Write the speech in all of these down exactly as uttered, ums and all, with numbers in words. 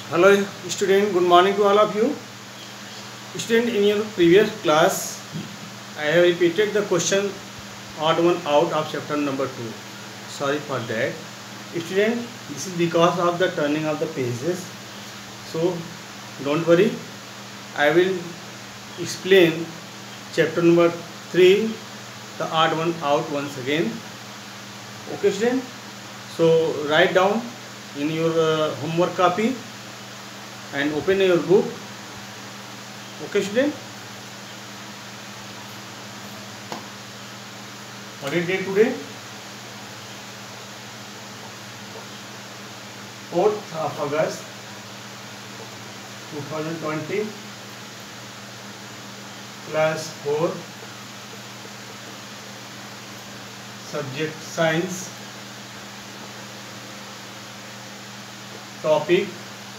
Hello student, good morning to all of you. Student, in your previous class, I have repeated the question odd one out of chapter number two. Sorry for that. Student, this is because of the turning of the pages. So don't worry, I will explain chapter number three, the odd one out once again. Okay student, so write down in your uh, homework copy and open your book. Okay student, what is date today? fourth of August twenty twenty. Class four, subject science, topic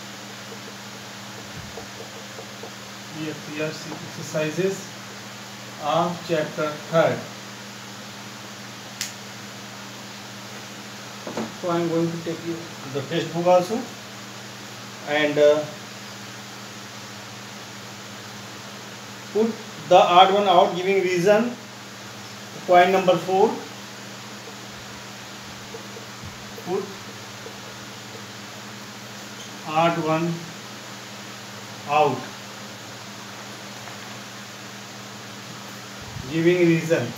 exercises of chapter third. So I am going to take you the textbook also and uh, put the odd one out giving reason. Point number four, put odd one out giving reason.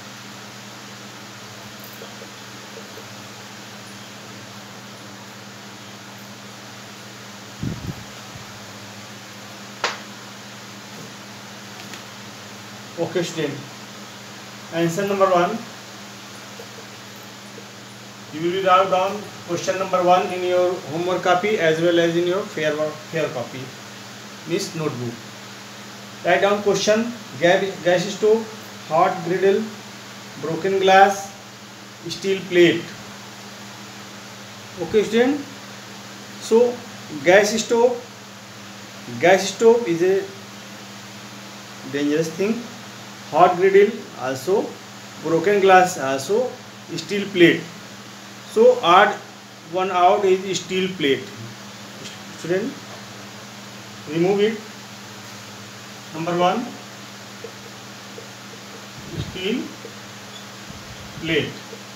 Okay student, answer number one, you will write down question number one in your homework copy as well as in your fair fair copy, means notebook. Write down question: gas stove, hot griddle, broken glass, steel plate. Okay student, so gas stove, gas stove is a dangerous thing. Hot griddle also, broken glass also, steel plate. So odd one out is steel plate. Student, remove it. Number one, steel plate.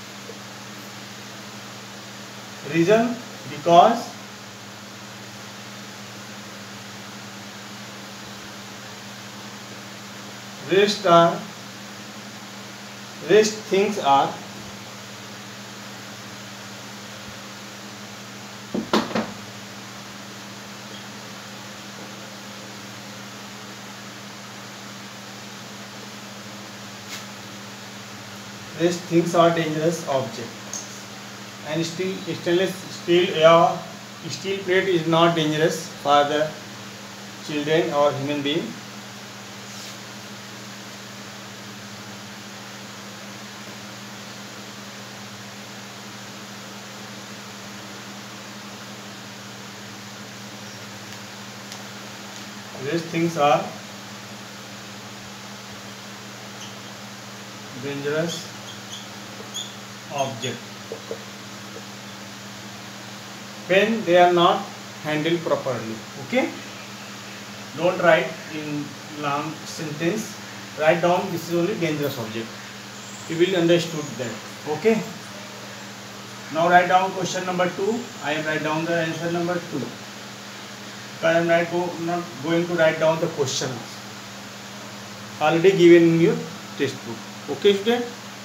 Reason: because rest are rest things are rest things are dangerous objects, and steel stainless steel yeah, steel plate is not dangerous for the children or human being. These things are dangerous object when they are not handled properly. Okay, don't write in long sentence, write down this is only dangerous object, you will understood that. Okay, now write down question number two. I am write down the answer number two. I am not, go, not going to write down the questions already given in your textbook. Okay student,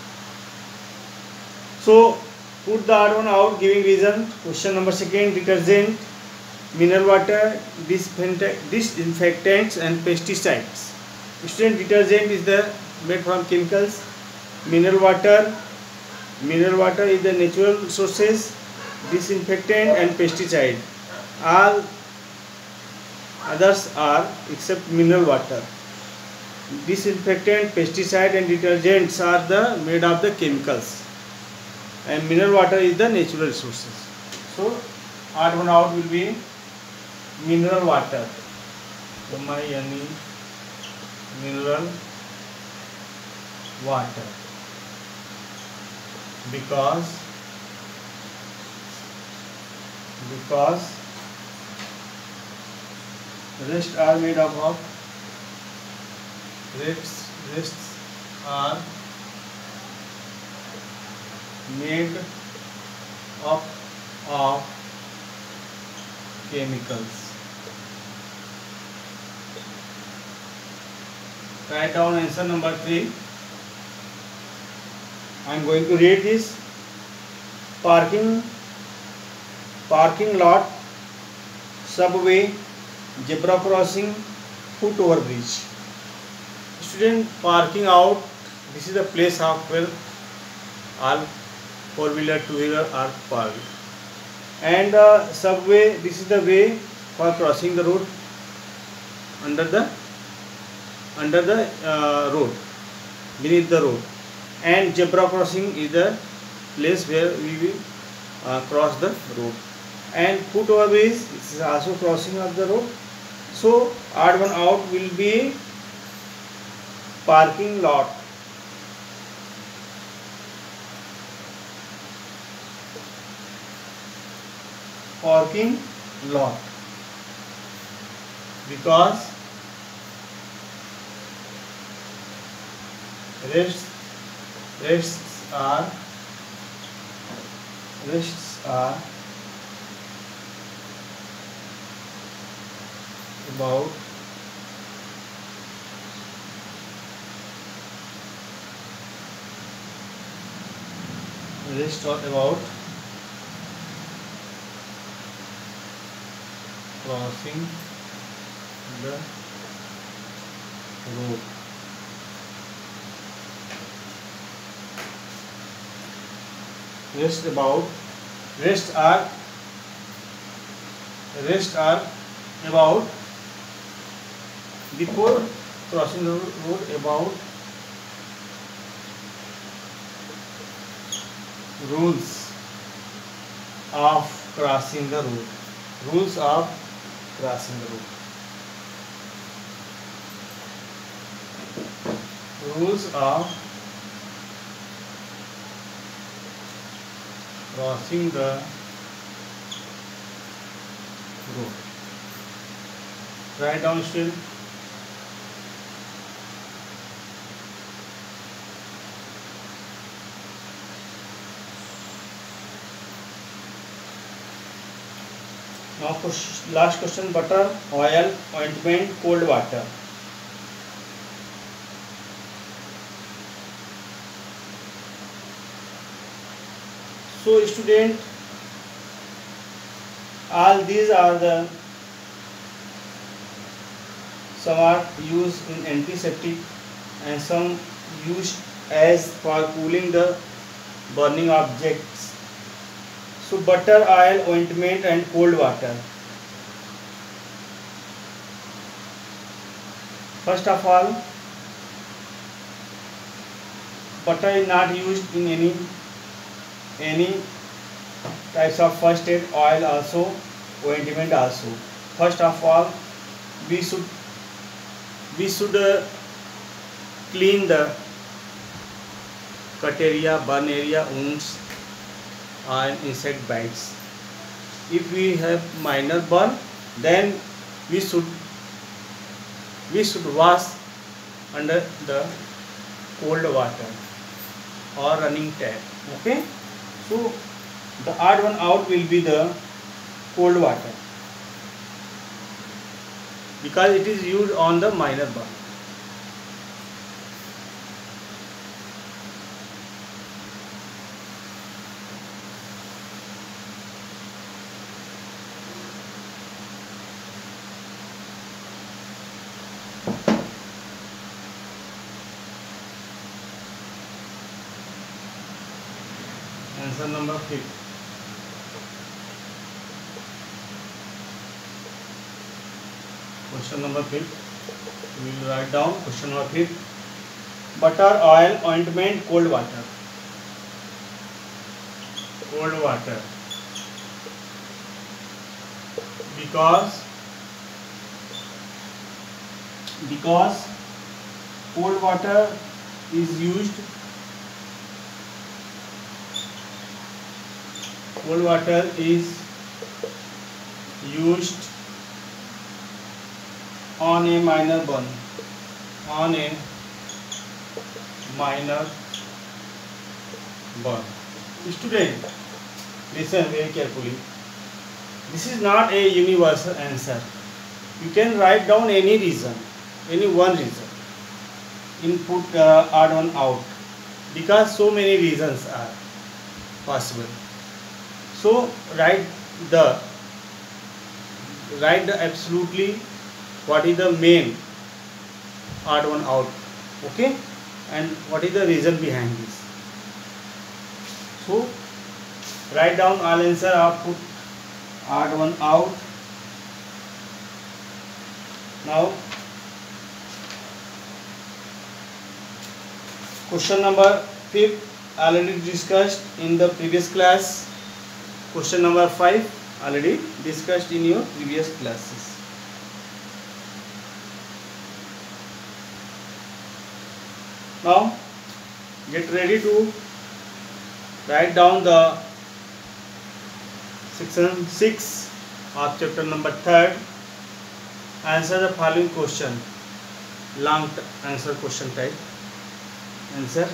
so put the odd one out giving reason. Question number second, detergent, mineral water, disinfectants and pesticides. Student, detergent is the made from chemicals, mineral water mineral water is the natural sources, disinfectant and pesticide, all others are except mineral water. Disinfectant, pesticide and detergents are the made of the chemicals, and mineral water is the natural sources. So odd one out will be mineral water. Mineral water, because because Rest are made up of rests rests are made up of chemicals. Write down answer number three. I am going to read this. Parking, parking lot, subway, zebra crossing, foot overbridge. Student, parking out. This is the place of where all four wheeler, two wheeler are parked. And uh, subway. This is the way for crossing the road under the under the uh, road, beneath the road. And zebra crossing is the place where we will uh, cross the road. And foot overbridge is also crossing of the road. So odd one out will be parking lot. Parking lot, because rests rests are rests are about rests are about crossing the road. Rest about rest are rest are about before crossing the road, about rules of crossing the road. Rules of crossing the road. Rules of crossing the road. Write down still. Now question, last question: butter, oil, ointment, cold water. So student, all these are the some are used in antiseptic and some used as for cooling the burning objects. So butter, oil, ointment and cold water. First of all, butter is not used in any any types of first aid. Oil also, ointment also. First of all, we should we should uh, clean the cut area, burn area, wounds and insect bites. If we have minor burn, then we should we should wash under the cold water or running tap. Okay, so the odd one out will be the cold water, because it is used on the minor burn. Answer number fifth. Question number fifth. We will write down question number fifth. Butter, oil, ointment, cold water. Cold water. Because because cold water is used cold water is used on a minor bun, on a minor bun. Student, listen very carefully. This is not a universal answer. You can write down any reason, any one reason. Input uh, odd one out, because so many reasons are possible. So write the write the absolutely what is the main odd one out, okay, and what is the reason behind this. So write down all answer, output odd one out. Now question number fifth already discussed in the previous class. Question number five already discussed in your previous classes. Now get ready to write down the section six of chapter number third. Answer the following question. Long answer question type. Answer.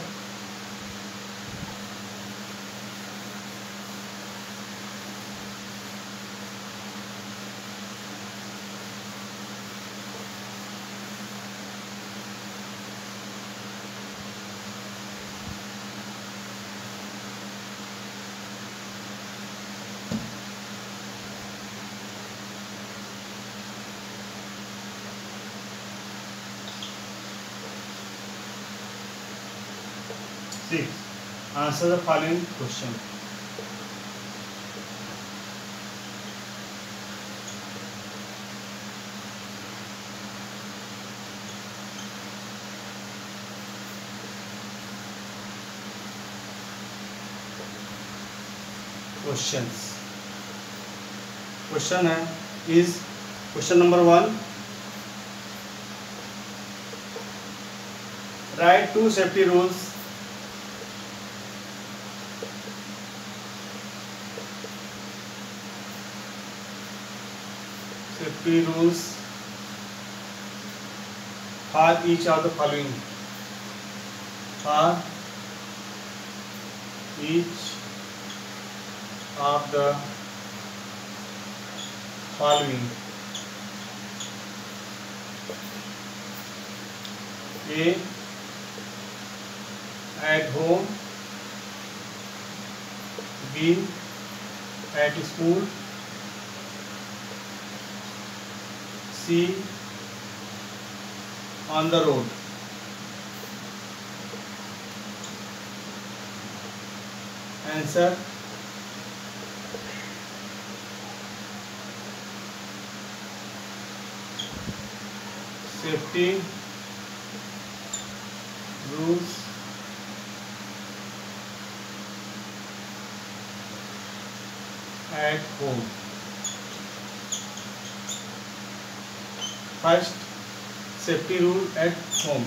six. Answer the following question. Questions. Question है is question number one. Write two safety rules. Safety rules for each of the following. For each of the following. A. At home. B. At school. C. On the road. Answer. Safety rules at home. First, safety rule at home.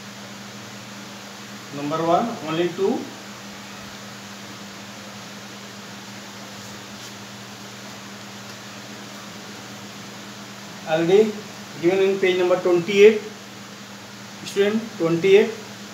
Number one, only two. Already given in page number twenty-eight. Student, twenty-eight.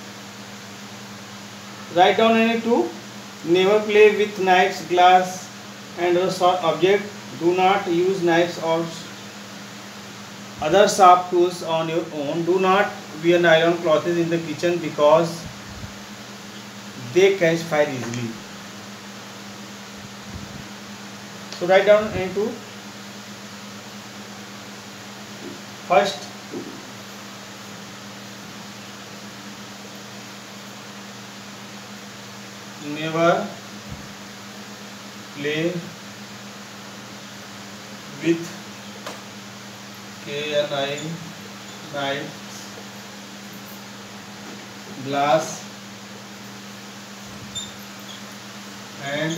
Write down any two. Never play with knives, glass, and other sharp object. Do not use knives or other sharp tools on your own. Do not wear nylon clothes in the kitchen because they catch fire easily. So write down any two. First, never play with K N I knives, glass, and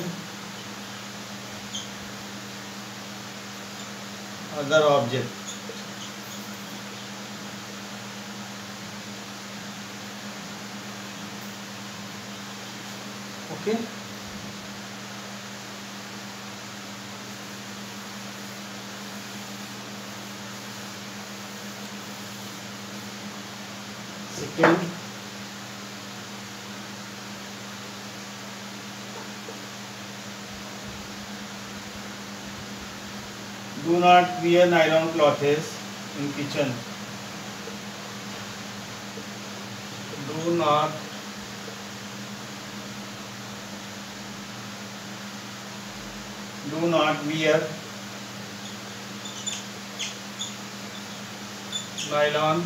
other objects. Okay. Second, do not wear nylon clothes in kitchen. Do not do not wear nylon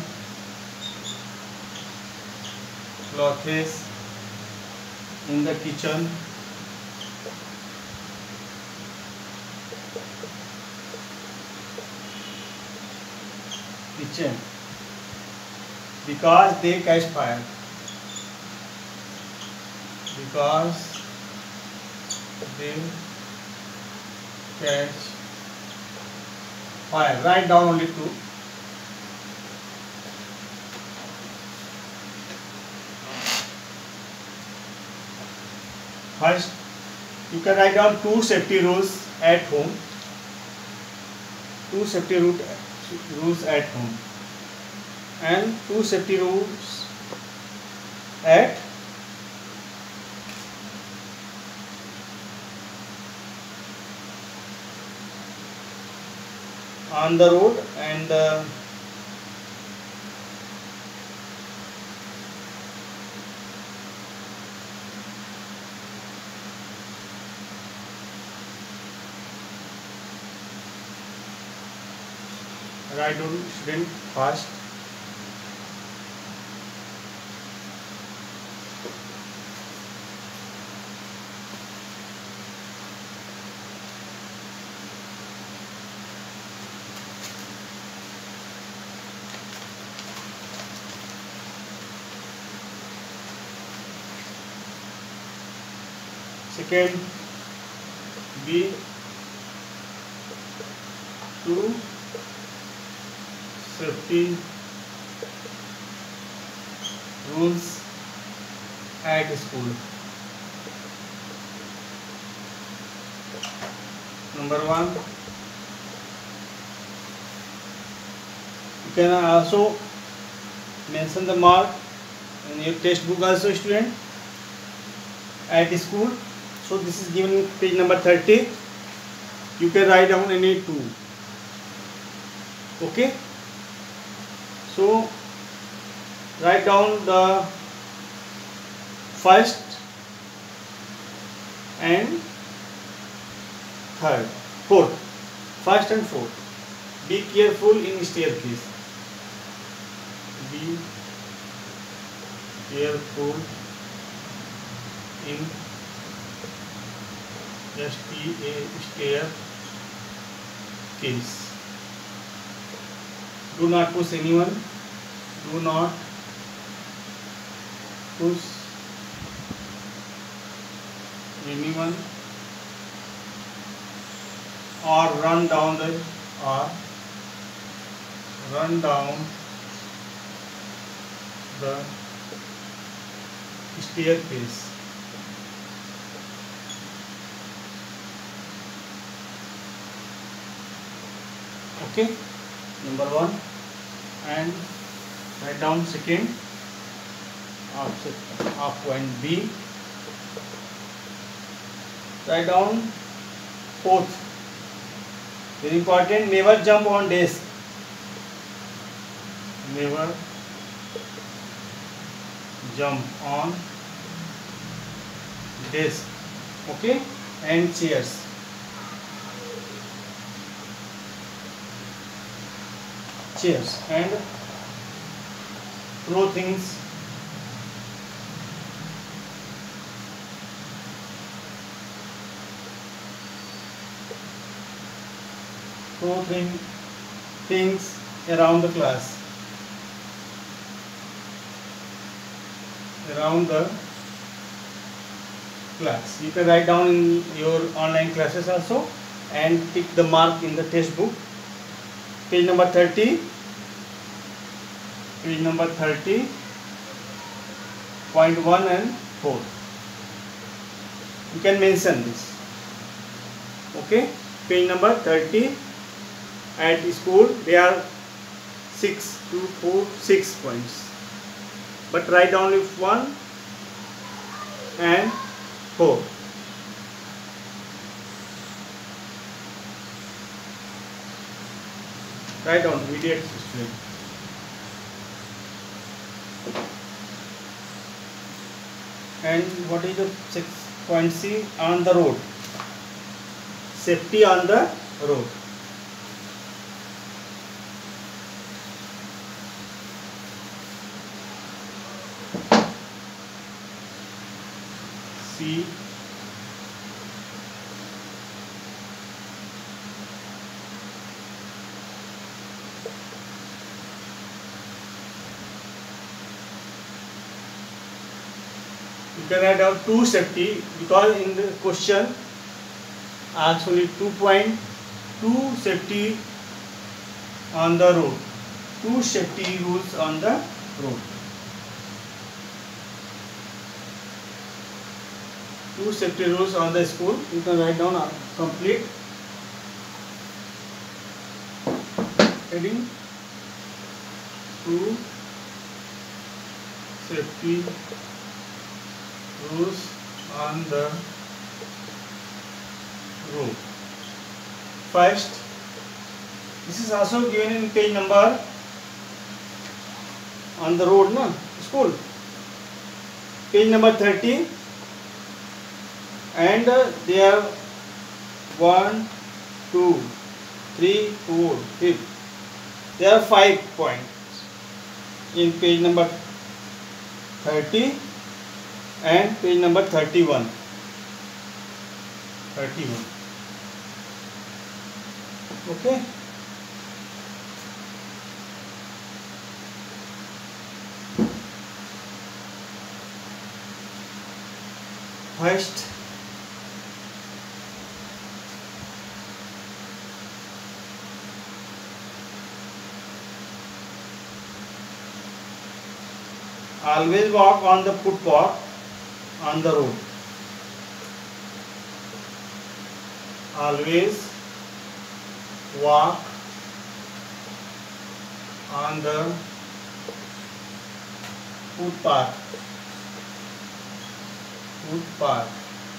clothes in the kitchen. Kitchen because they catch fire. Because they catch fire. Write down only two. First, you can write down two safety rules at home. Two safety rules at home and two safety rules at on the road and uh, write down student fast. Second, B two safety rules at school. Number one, you can also mention the mark in your textbook also, student, at school. So this is given in page number thirty. You can write down any two. Okay. So write down the first and third, fourth, first and fourth. Be careful in staircase. Be careful in staircase. Do not push anyone. Do not push anyone or run down the or run down the staircase. Okay, number one, and write down second of, of point B. Write down fourth. Very important. Never jump on desk. Never jump on desk. Okay, and chairs. Chairs and throw things throw thing, things around the class, around the class. You can write down in your online classes also and tick the mark in the textbook. Page number thirty. Page number thirty. Point one and four. You can mention this. Okay. Page number thirty. At school, there are six, two, four, six points. but write down if one and four. Write down immediate student. And what is the six point C? On the road. Safety on the road. C. You can write down two safety, because in the question actually two point two safety on the road. Two safety rules on the road. Two safety rules on the school. You can write down uh, complete heading. Two safety rules on the road. First, this is also given in page number on the road, no school. Page number thirty, and uh, there are one, two, three, four, fifth. There are five points in page number thirty and page number thirty-one. thirty-one. Okay. First, always walk on the footpath on the road. Always walk on the footpath. Footpath.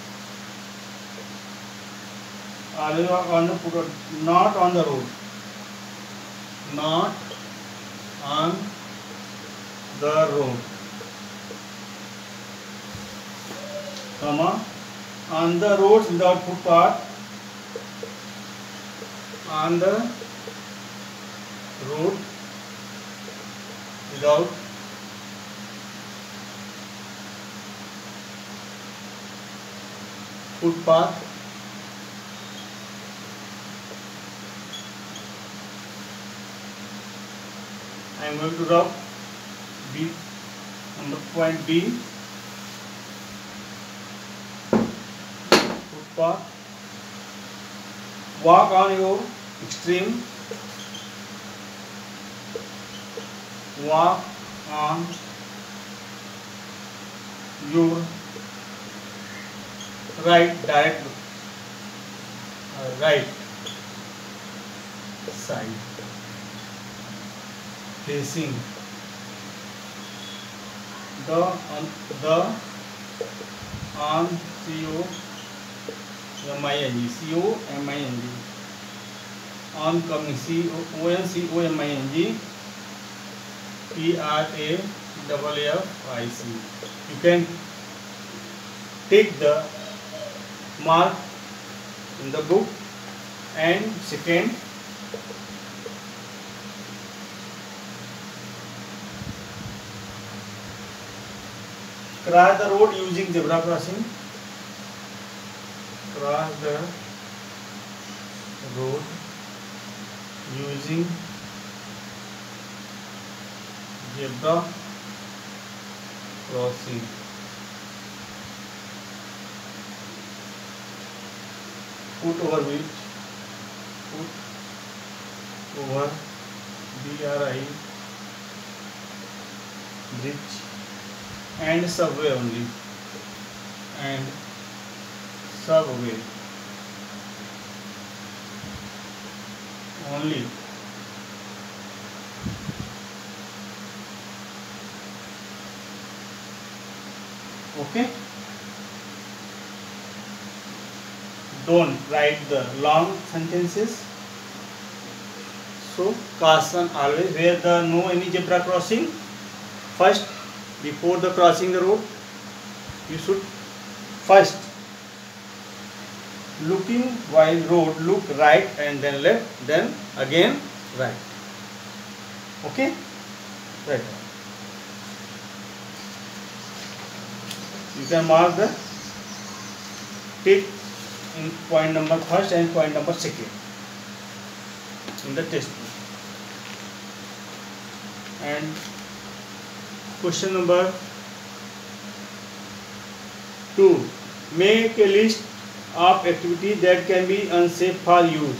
Always walk on the footpath, not on the road. Not on the road. Comma, on the roads without footpath. On the road without footpath. I am going to drop B, number point B. Footpath. Walk on your extreme. Walk on your right direct uh, right side, facing the on the on C O M I N G C O M I N G oncoming C O N C O M I N G P R A double F I C. You can take the mark in the book. And second, cross the road using zebra crossing. Cross the road using zebra crossing. Foot over bridge. Foot over B R I bridge. And subway only. And subway only. Okay, don't write the long sentences. So caution always where the no any zebra crossing. First, before the crossing the road, you should first looking while road look right and then left, then again right. Okay, right. You can mark the tick in point number first and point number second in the test book. And question number two, make a list of activities that can be unsafe for use.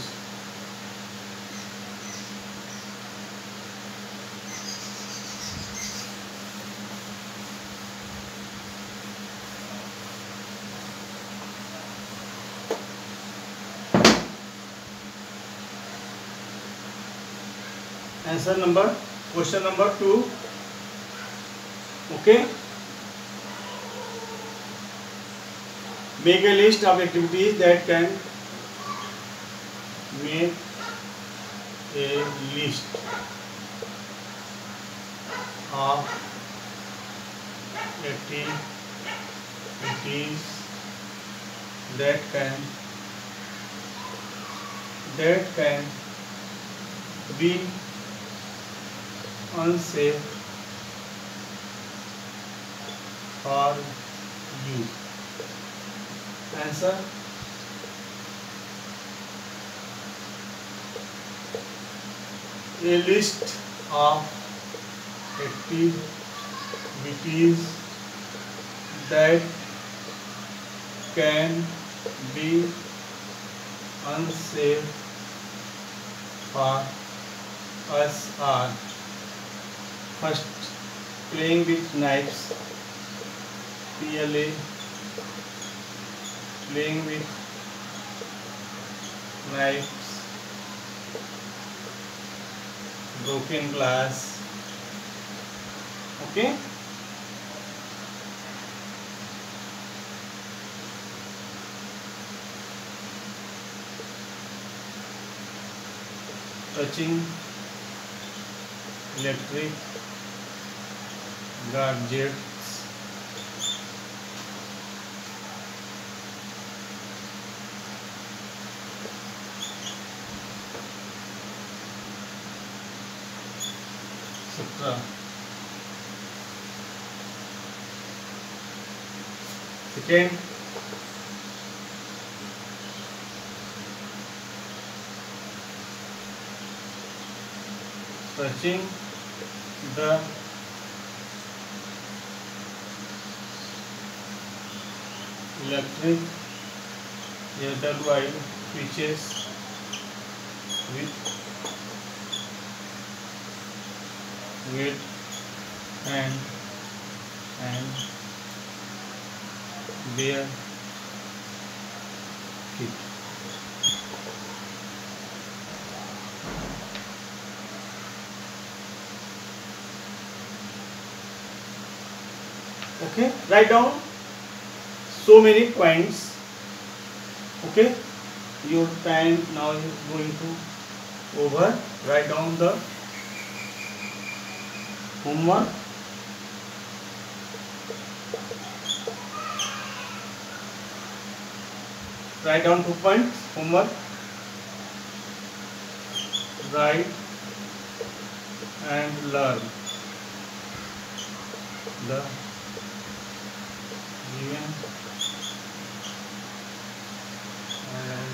Answer number, question number two. Okay, make a list of activities that can make a list of activities that can that can be unsafe for you. Answer, a list of activities that can be unsafe for us are: first, playing with knives, P L A, playing with knives, broken glass. Okay, touching electric gadgets, et cetera. Second, touching the electric either wire switches with with hand and bare feet. Okay, write down so many points. Okay, your time now is going to over. Write down the homework. Write down two points homework. Write and learn the given and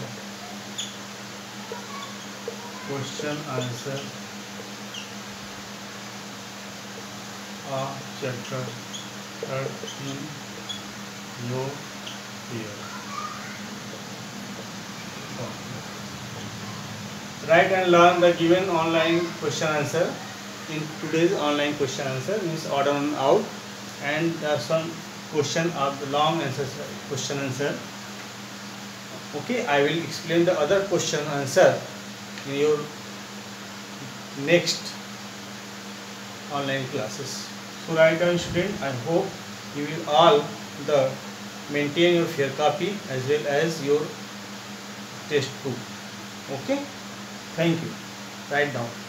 question answer of chapter thirteen your fear. Write and learn the given online question answer. In today's online question answer means odd and out, and there are some question of the long answer question answer. Okay, I will explain the other question answer in your next online classes. So right now student, I hope you will all the maintain your fair copy as well as your test book. Okay, thank you. Write down.